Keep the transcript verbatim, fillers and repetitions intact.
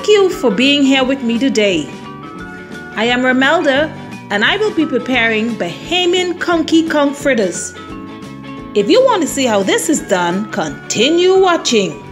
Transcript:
Thank you for being here with me today. I am Ramelda and I will be preparing Bahamian Conchy Conch Fritters. If you want to see how this is done, continue watching.